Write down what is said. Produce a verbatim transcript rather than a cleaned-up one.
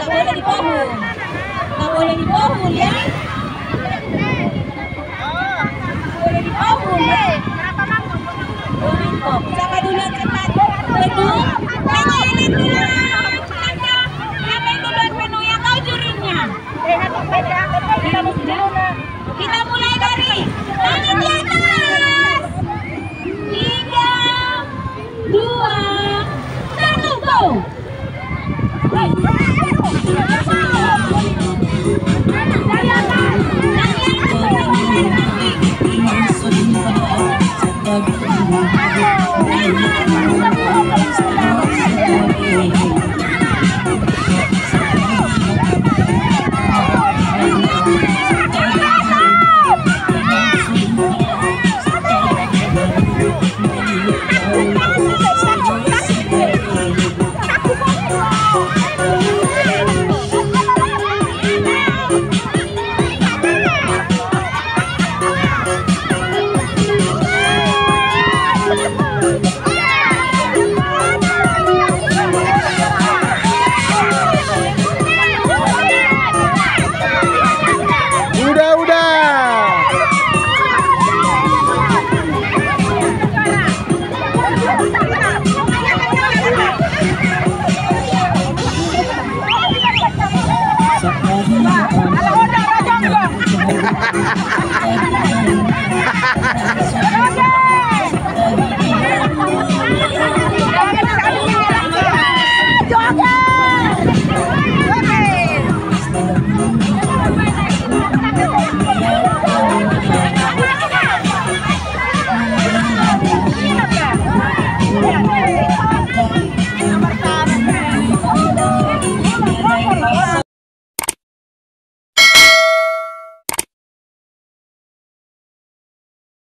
nggak boleh di pohon, nggak boleh di pohon ya, nggak boleh di pohon ya. Oh mangkok, siapa dulu yang cepat penuh? Pengen dulu, siapa yang duluan penuh yang tahu jurinya? Kita mulai.